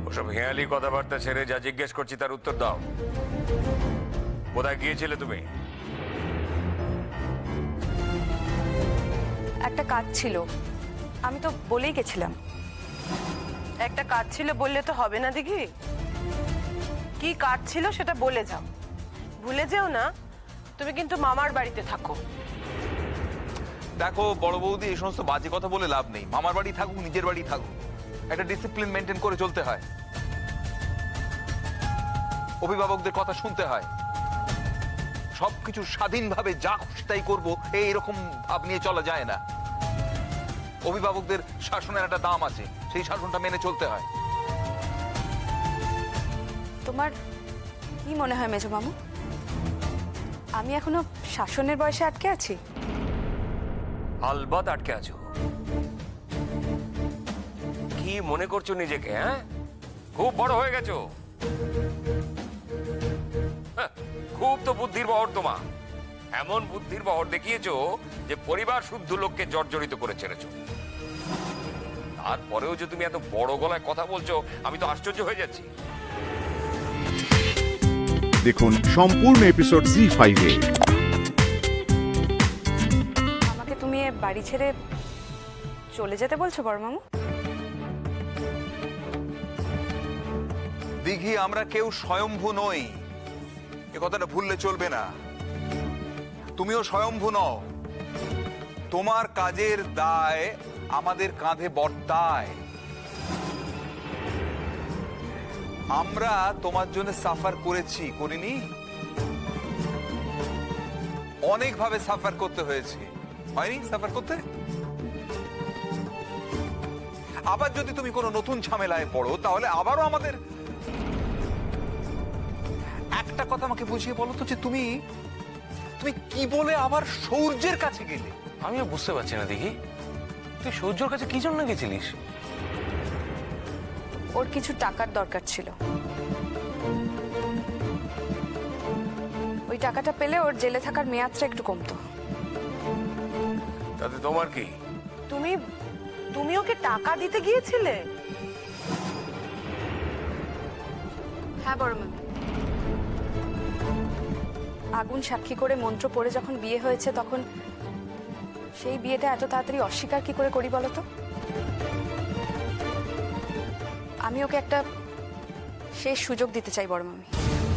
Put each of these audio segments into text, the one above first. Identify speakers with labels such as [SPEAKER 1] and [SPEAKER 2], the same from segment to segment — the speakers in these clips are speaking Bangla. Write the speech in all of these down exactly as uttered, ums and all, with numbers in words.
[SPEAKER 1] ওসব হেয়ালি কথাবার্তা ছেড়ে যা জিজ্ঞেস করছি তার উত্তর দাও। কোথায় গিয়েছিলে তুমি?
[SPEAKER 2] একটা কাজ ছিল, আমি তো বলেই গেছিলাম।
[SPEAKER 3] একটা কাজ ছিল বললে তো হবে না দিঘি। কি কাজ ছিল সেটা বলে যাও, ভুলে যেও না তুমি কিন্তু মামার বাড়িতে থাকো।
[SPEAKER 4] দেখো বড় বৌদি, এই সমস্ত বাজে কথা বলে লাভ নেই। মামার বাড়ি থাকুক নিজের বাড়ি থাকুক, একটা ডিসিপ্লিন মেনটেন করে চলতে হয়, অভিভাবকদের কথা শুনতে হয়। সবকিছু স্বাধীনভাবে যা খুশি তাই করবো এইরকম ভাব নিয়ে চলা যায় না। অভিভাবকদের শাসনের একটা দাম আছে, সেই শাসনটা মেনে চলতে হয়।
[SPEAKER 2] তোমার কি মনে হয় মেজো মামু, আমি এখনো শাসনের বয়সে আটকে আছি?
[SPEAKER 1] আলবাত আটকে আছো। কি মনে করছো নিজেকে? হ্যাঁ, খুব বড় হয়ে গেছো। খুব তো বুদ্ধির বহর তোমার। এমন বুদ্ধির বহর দেখিয়েছো যে পরিবার শুদ্ধ লোককে জর্জরিত করে ছেড়েছো। তারপরেও যে তুমি এত বড় গলায় কথা বলছো, আমি তো আশ্চর্য হয়ে যাচ্ছি।
[SPEAKER 5] দেখুন সম্পূর্ণ এপিসোড জি ফাইভে।
[SPEAKER 2] আমাকে তুমি বাড়ি ছেড়ে চলে যেতে বলছো বড় মামু?
[SPEAKER 4] দিঘি, আমরা কেউ স্বয়ম্ভু নই, এ কথাটা ভুললে চলবে না। তুমিও স্বয়ম্ভু নও। তোমার কাজের দায় আমাদের কাঁধে বর্তায়। আমরা তোমার জন্য সাফার করেছি, করিনি? অনেকভাবে সাফার করতে হয়েছে, হয়নি সাফার করতে? আবার যদি তুমি কোনো নতুন ঝামেলায় পড়ো তাহলে আবারও আমাদের। একটা কথা আমাকে বুঝিয়ে বলো তো, যে তুমি তুমি কি বলে আবার সূর্যের কাছে গেলে?
[SPEAKER 6] আমিও বুঝতে পারছি না দেখি, তুই সূর্যর কাছে কি জন্য গেছিলিস?
[SPEAKER 2] ওর কিছু টাকার দরকার ছিল, ওই টাকাটা পেলে ওর জেলে থাকার মেয়াদটা একটু কমতো।
[SPEAKER 1] তাতে তোমার কি?
[SPEAKER 3] তুমি তুমি ওকে টাকা দিতে গিয়েছিলে?
[SPEAKER 2] হ্যাঁ বড় মামু, আগুন সাক্ষী করে মন্ত্র পড়ে যখন বিয়ে হয়েছে, তখন সেই বিয়েটা এত তাড়াতাড়ি অস্বীকার কি করে করি বলতো? আমি ওকে একটা শেষ সুযোগ দিতে চাই বড় মামি।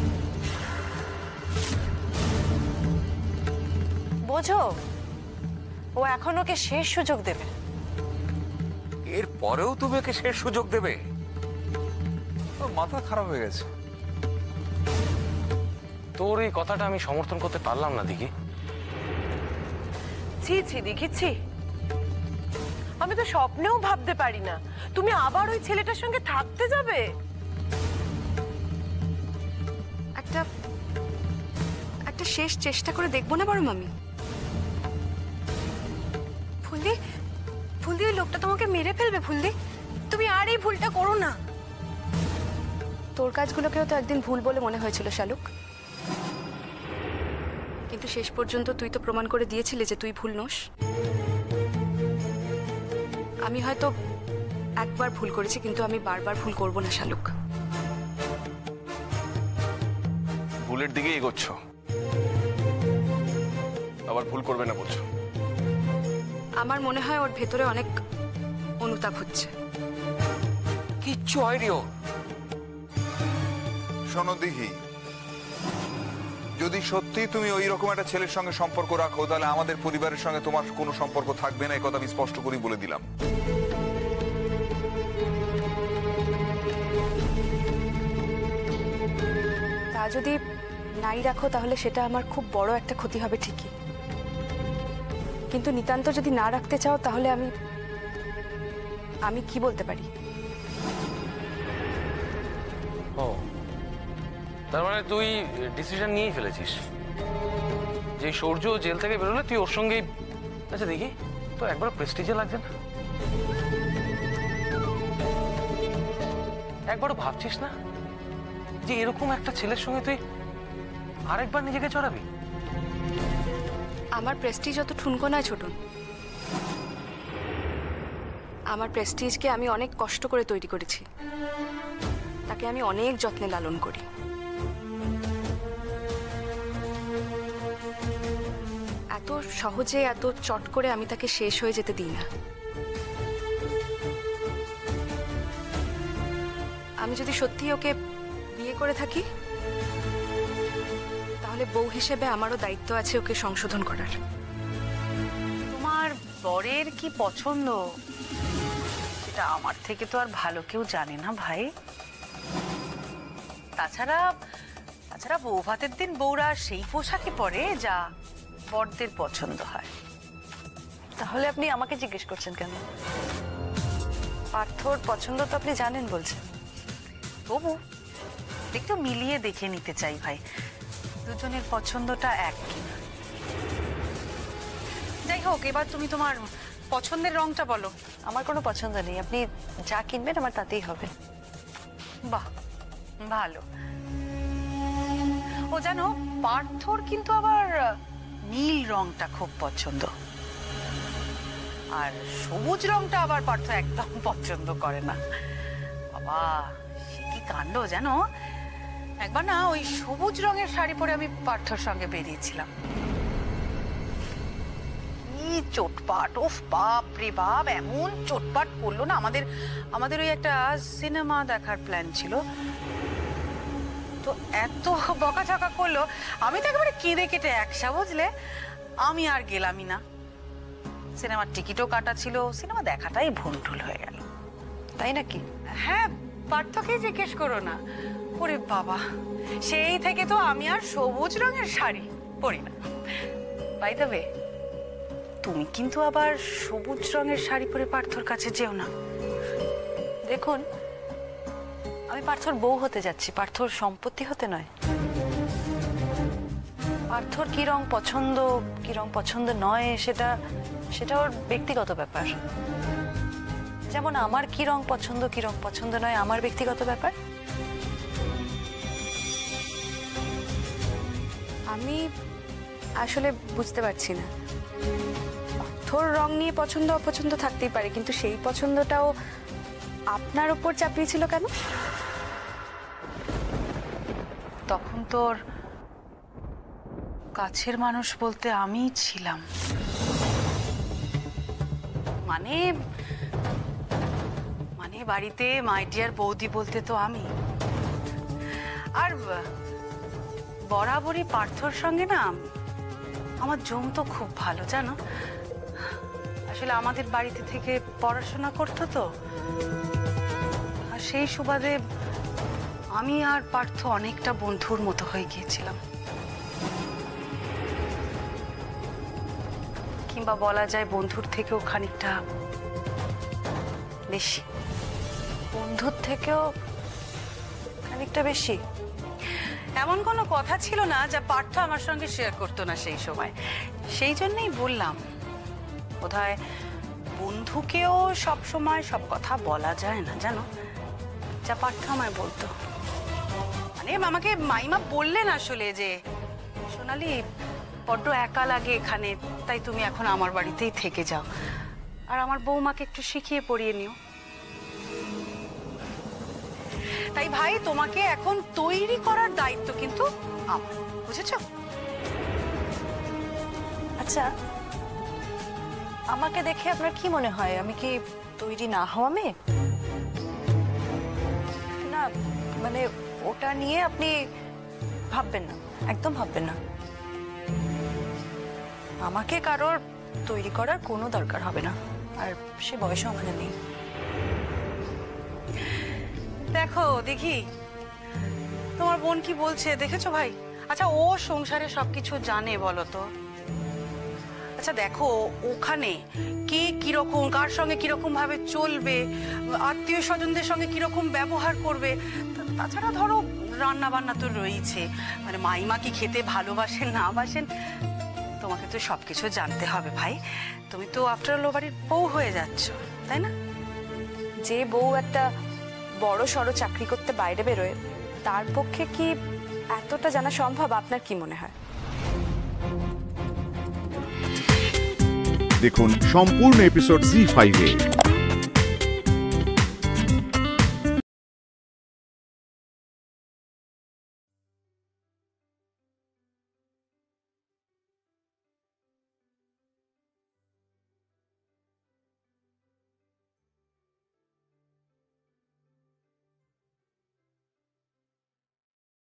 [SPEAKER 3] বোঝো, ও এখন ওকে শেষ সুযোগ দেবে।
[SPEAKER 1] এর পরেও তুমি ওকে শেষ সুযোগ দেবে?
[SPEAKER 4] তোর মাথা খারাপ হয়ে গেছে।
[SPEAKER 6] তোর এই কথাটা আমি সমর্থন করতে পারলাম না দিঘি।
[SPEAKER 3] ছি ছি দিঘি, ছি। আমি তো স্বপ্নেও ভাবতে পারি না তুমি আবার ওই ছেলেটার সঙ্গে থাকতে যাবে।
[SPEAKER 2] একটা একটা শেষ চেষ্টা করে দেখবো না বড় মামি?
[SPEAKER 7] ফুলদি, ফুলদি, ওই লোকটা তোমাকে মেরে ফেলবে। ফুলদি, তুমি আর এই ভুলটা করো না।
[SPEAKER 2] তোর কাজগুলোকেও তো একদিন ভুল বলে মনে হয়েছিল শালুক, কিন্তু শেষ পর্যন্ত তুই তো প্রমাণ করে দিয়েছিলি যে তুই ভুল নোস। আমি হয়তো একবার ভুল করেছি, কিন্তু আমি বারবার ভুল করব না শালুক।
[SPEAKER 6] ভুলের দিকে এগোচ্ছ, আবার ভুল করবে না বলছো?
[SPEAKER 2] আমার মনে হয় ওর ভেতরে অনেক অনুতাপ হচ্ছে।
[SPEAKER 1] কিচ্ছু হয়নি ওর।
[SPEAKER 4] শোনো দিঘি, যদি সত্যি তুমি ওই রকম একটা ছেলের সঙ্গে সম্পর্ক রাখো, তাহলে আমাদের পরিবারের সঙ্গে তোমার কোনো সম্পর্ক থাকবে না, এই কথা আমি স্পষ্ট করে বলে দিলাম।
[SPEAKER 2] তা যদি নাই রাখো তাহলে সেটা আমার খুব বড় একটা ক্ষতি হবে ঠিকই, কিন্তু নিতান্ত যদি না রাখতে চাও তাহলে আমি আমি কি বলতে পারি?
[SPEAKER 6] ও, তার মানে তুই ডিসিশন নিয়েই ফেলেছিস যে সূর্য জেল থেকে বেরোলে তুই ওর সঙ্গেই। আচ্ছা দেখি, তো একবার প্রেস্টিজে লাগছে না? একবারও ভাবছিস না যে এরকম একটা ছেলের সঙ্গে তুই আরেকবার নিজেকে চড়াবি?
[SPEAKER 2] আমার প্রেস্টিজ অত ঠুনকো নয় ছোটন। আমার প্রেস্টিজকে আমি অনেক কষ্ট করে তৈরি করেছি। তাকে আমি অনেক যত্নে লালন করি। এত সহজে এত চট করে আমি তাকে শেষ হয়ে যেতে দিই না। আমি যদি সত্যি ওকে বিয়ে করে থাকি তাহলে বউ হিসেবে আমারও দায়িত্ব আছে ওকে সংশোধন করার।
[SPEAKER 8] তোমার বরের কি পছন্দ সেটা আমার থেকে তো আর ভালো কেউ জানে না ভাই। তাছাড়া তাছাড়া বউ ভাতের দিন বউরা সেই পোশাকে পরে যা বরদের পছন্দ হয়।
[SPEAKER 9] তাহলে আপনি আমাকে জিজ্ঞেস করছেন কেন? পার্থর পছন্দ তো আপনি জানেন বলছেন।
[SPEAKER 8] তবু একটু মিলিয়ে দেখে নিতে চাই ভাই, দুজনের পছন্দটা এক কিনা। যাই হোক, এবার তুমি তোমার পছন্দের রংটা বলো।
[SPEAKER 9] আমার কোনো পছন্দ নেই, আপনি যা কিনবেন আমার তাতেই হবে।
[SPEAKER 8] বাহ, ভালো। ও জানো, পার্থর কিন্তু আবার নীল রংটা খুব পছন্দ, আর সবুজ রংটা আবার পার্থ একদম পছন্দ করে না। বাবা, সে কি কাণ্ড জানো। একবার না ওই সবুজ রঙের শাড়ি পরে আমি পার্থর সঙ্গে বেরিয়েছিলাম, কি চোটপাট, ওফ বাপ রে বাপ, এমন চোটপাট করলো না। আমাদের আমাদের ওই একটা সিনেমা দেখার প্ল্যান ছিল, তো এত বকাঝকা করলো, আমি তো একেবারে কেঁদে কেটে একসা, বুঝলে। আমি আর গেলামই না। সিনেমার টিকিটও কাটা ছিল, সিনেমা দেখাটাই ভুলটুল হয়ে গেল।
[SPEAKER 9] তাই নাকি?
[SPEAKER 8] হ্যাঁ, পার্থকেই জিজ্ঞেস করো না। ওরে বাবা, সেই থেকে তো আমি আর সবুজ রঙের শাড়ি পরি না। বাই দ্য ওয়ে, তুমি কিন্তু আবার সবুজ রঙের শাড়ি পরে পার্থর কাছে যেও না।
[SPEAKER 9] দেখুন, আমি পার্থর বউ হতে যাচ্ছি, পার্থর সম্পত্তি হতে নয়। পার্থর কি রং পছন্দ কি রং পছন্দ নয় সেটা সেটা ওর ব্যক্তিগত ব্যাপার। যেমন আমার কি রং পছন্দ কি রং পছন্দ নয় আমার ব্যক্তিগত ব্যাপার।
[SPEAKER 2] আমি আসলে বুঝতে পারছি না, পার্থর রং নিয়ে পছন্দ অপছন্দ থাকতেই পারে, কিন্তু সেই পছন্দটাও আপনার উপর চাপিয়েছিল কেন?
[SPEAKER 8] তখন তোর কাছের মানুষ বলতে আমিই ছিলাম। মানে মানে বাড়িতে মাই ডিয়ার বৌদি বলতে তো আমি। আর বরাবরই পার্থর সঙ্গে না আমার জমতো খুব ভালো, জানো। আসলে আমাদের বাড়িতে থেকে পড়াশোনা করতো তো, আর সেই সুবাদে আমি আর পার্থ অনেকটা বন্ধুর মতো হয়ে গিয়েছিলাম, কিংবা বলা যায় বন্ধুর থেকেও খানিকটা বেশি।
[SPEAKER 9] বন্ধুর থেকেও খানিকটা বেশি?
[SPEAKER 8] এমন কোনো কথা ছিল না যা পার্থ আমার সঙ্গে শেয়ার করতো না সেই সময়। সেই জন্যই বললাম, বোধহয় বন্ধুকেও সব সময় সব কথা বলা যায় না, জানো, যা পার্থ আমায় বলতো। মানে আমাকে মাইমা বললেন আসলে যে, সোনালি বড্ড একা লাগে এখানে, তাই তুমি এখন আমার বাড়িতেই থেকে যাও, আর আমার বৌমাকে একটু শিখিয়ে পড়িয়ে নিও। তাই ভাই, তোমাকে এখন তৈরি করার দায়িত্ব কিন্তু আমার, বুঝেছো?
[SPEAKER 9] আচ্ছা, আমাকে দেখে আপনার কি মনে হয় আমি কি তৈরি না হওয়া মেয়ে? না, মানে ওটা নিয়ে আপনি ভাববেন না, একদম ভাববেন না। আমাকে কারোর তৈরি করার কোনো দরকার হবে না, আর সে বয়সও আমাদের নেই।
[SPEAKER 8] দেখো দেখি তোমার বোন কি বলছে, দেখেছো ভাই? আচ্ছা, ও সংসারে সবকিছু জানে বলো তো? আচ্ছা দেখো, ওখানে কে কিরকম, কার সঙ্গে কিরকম ভাবে চলবে, আত্মীয় স্বজনদের সঙ্গে কিরকম ব্যবহার করবে, তাছাড়া ধরো রান্না বান্না তো রয়েছে, মানে মাইমা কি খেতে ভালোবাসেন না বাসেন, তোমাকে তো সবকিছু জানতে হবে ভাই। তুমি তো আফটার অল ও বাড়ির বউ হয়ে যাচ্ছ, তাই না?
[SPEAKER 2] যে বউ একটা বড় সড়ো চাকরি করতে বাইরে বেরোয়, তার পক্ষে কি এতটা জানা সম্ভব? আপনার কি মনে হয়?
[SPEAKER 5] দেখুন সম্পূর্ণ এপিসোড জি ফাইভে।